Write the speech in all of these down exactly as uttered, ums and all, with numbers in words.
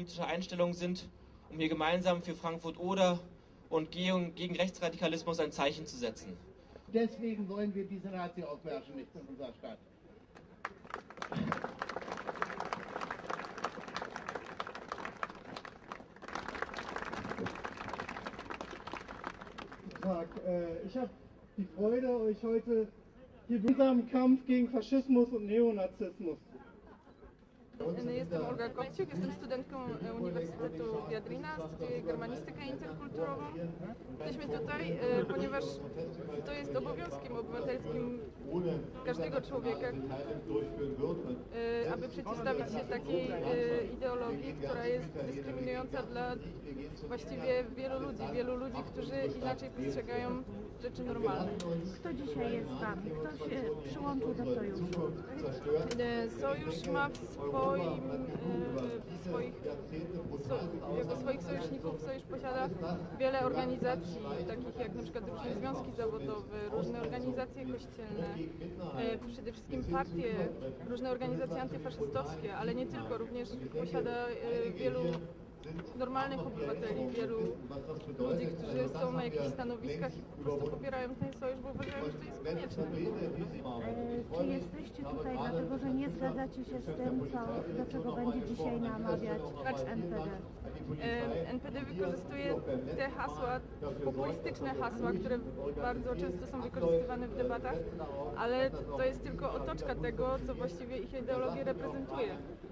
politischer Einstellung sind, um hier gemeinsam für Frankfurt-Oder und gegen Rechtsradikalismus ein Zeichen zu setzen. Deswegen wollen wir diese Nazi-Aufmärsche nicht in unserer Stadt. Guten Tag, ich habe die Freude, euch heute hier in unserem Kampf gegen Faschismus und Neonazismus. Jestem Olga Kopciuk, jestem studentką Uniwersytetu Viadrina, studiuję germanistykę interkulturową. Jesteśmy tutaj, ponieważ to jest obowiązkiem obywatelskim każdego człowieka, aby przeciwstawić się takiej ideologii, która jest dyskryminująca dla właściwie wielu ludzi, wielu ludzi, którzy inaczej postrzegają rzeczy normalne. Kto dzisiaj jest z Wami? Kto się przyłączył do Sojuszu? Sojusz ma w swoim, w swoich, so, jako swoich sojuszników Sojusz posiada wiele organizacji, takich jak na przykład różne związki zawodowe, różne organizacje kościelne, przede wszystkim partie, różne organizacje antyfaszystowskie, ale nie tylko, również posiada wielu normalnych obywateli, wielu ludzi, którzy są na jakichś stanowiskach i po prostu popierają ten sojusz, bo uważają, że to jest konieczne. E, czy jesteście tutaj dlatego, że nie zgadzacie się z tym, co, do czego będzie dzisiaj namawiać N P D? E, N P D wykorzystuje te hasła, populistyczne hasła, które bardzo często są wykorzystywane w debatach, ale to jest tylko otoczka tego, co właściwie ich ideologię reprezentuje.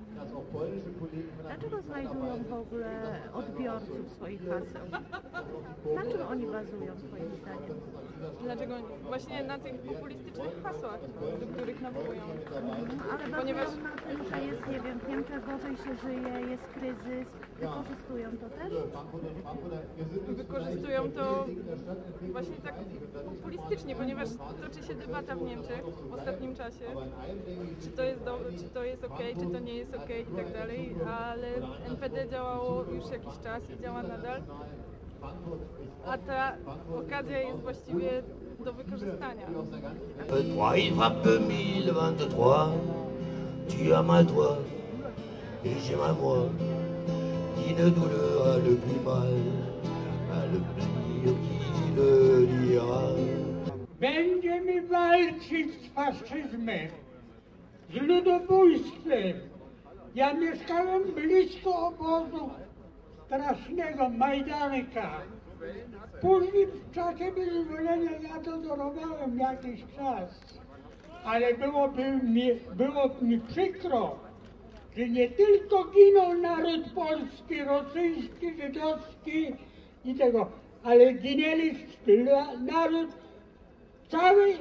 Dlaczego znajdują w ogóle odbiorców swoich haseł? Na czym oni bazują, twoim zdaniem? Dlaczego? Właśnie na tych populistycznych hasłach, do których nawołują. Ale bazują Ponieważ... na tym, że jest, nie wiem, w Niemczech gorzej się żyje, jest kryzys. Wykorzystują to też? Wykorzystują to właśnie tak populistycznie, ponieważ toczy się debata w Niemczech w ostatnim czasie, czy to jest, do, czy to jest ok, czy to nie jest ok i tak dalej, ale N P D działało już jakiś czas i działa nadal, a ta okazja jest właściwie do wykorzystania. Il frappe mille vingt-trois, tu as mal toi, et j'ai mal moi, qui ne douleur a le plus mal, a le pire qui le dira. Będziemy walczyć z faszyzmem, z ludobójstwem. Ja mieszkałem blisko obozu strasznego Majdanka. Później w czasie wyzwolenia ja to dorobałem jakiś czas, ale byłoby mi, było mi przykro, że nie tylko ginął naród polski, rosyjski, żydowski i tego, ale ginęli naród cały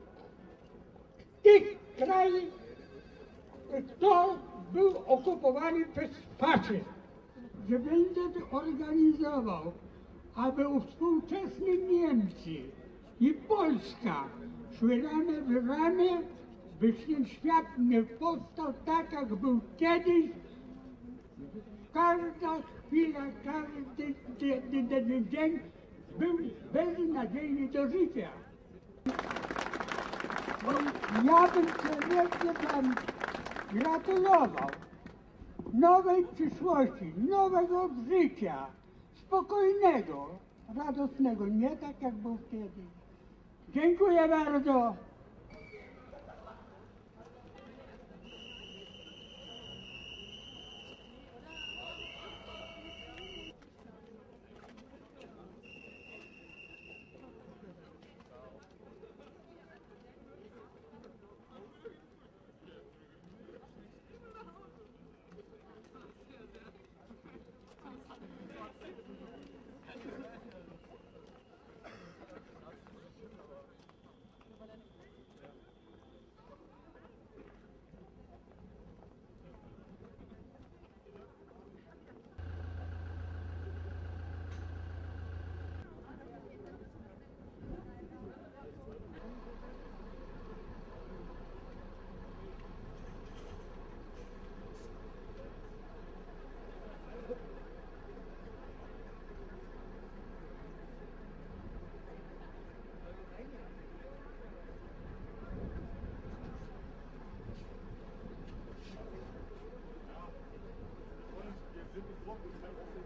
tych krajów, kto był okupowany przez faszyzm. Że będę organizował, aby współczesni Niemcy i Polska szły ramię w ramię, by ten świat nie powstał tak, jak był kiedyś. Każda chwila, każdy dzień był beznadziejny do życia. Ja bym serdecznie Wam gratulował nowej przyszłości, nowego życia, spokojnego, radosnego, nie tak jak był kiedyś. Dziękuję bardzo.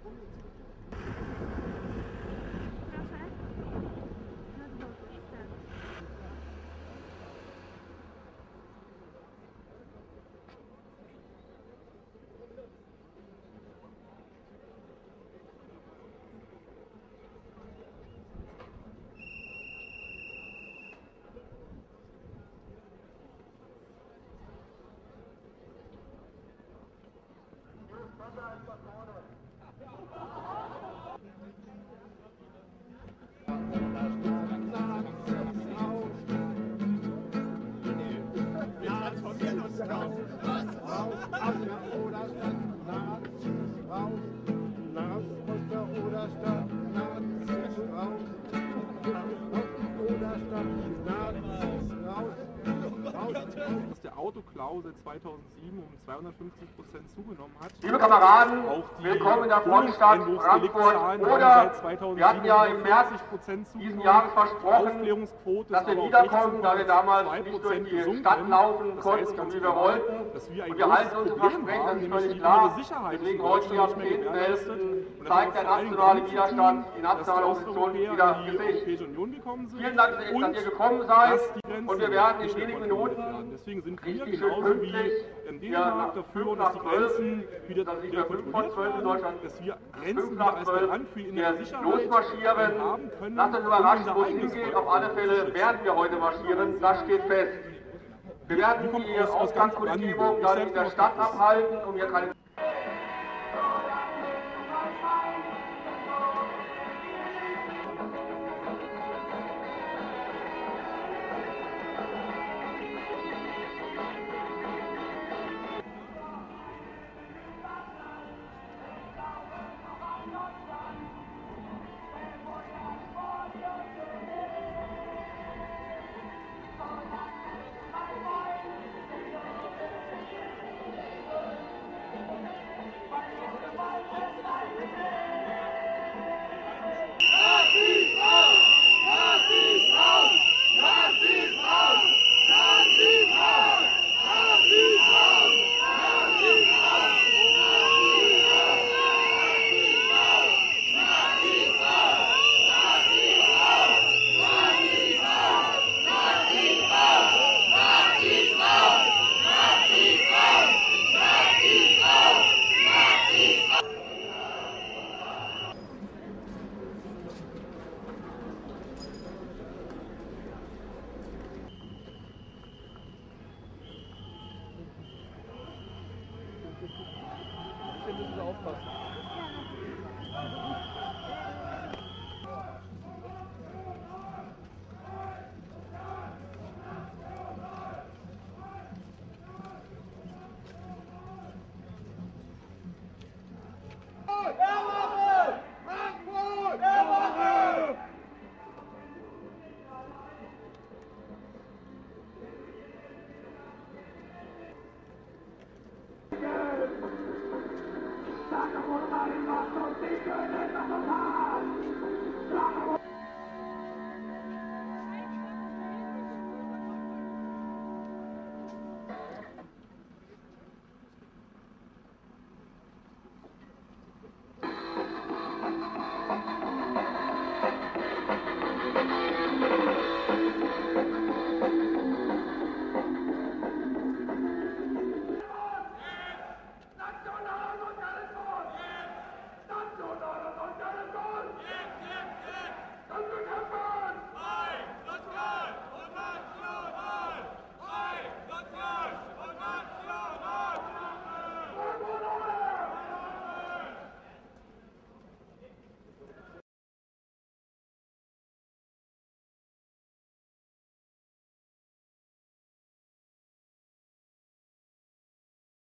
Dass der Autoklau seit zweitausendsieben um zweihundertfünfzig Prozent zugenommen hat. Liebe Kameraden, auch die willkommen in der Frontstadt Frankfurt. Oder wir hatten ja im März diesen Jahres versprochen, dass wir wiederkommen, da wir damals nicht durch die Stadt laufen konnten, wie wir wollten. Und wir halten unsere Versprechen, das ist völlig klar. Deswegen heute hier am zehnten elften zeigt der nationale Widerstand, die nationale Opposition wieder Gesicht. Vielen Dank, dass ihr gekommen seid und wir werden in wenigen Minuten Deswegen sind wir richtig genauso schön wie pünktlich in Dänemark dafür, dass die Grenzen wieder, wieder kontrolliert werden, dass wir Grenzen wieder als Garant für innere Sicherheit losmarschieren. haben können. Lasst uns überraschen, wo es hingeht. Auf alle Fälle werden wir heute marschieren, das steht fest. Wir werden die Ausgangskundgebung dann in der Stadt abhalten, um hier keine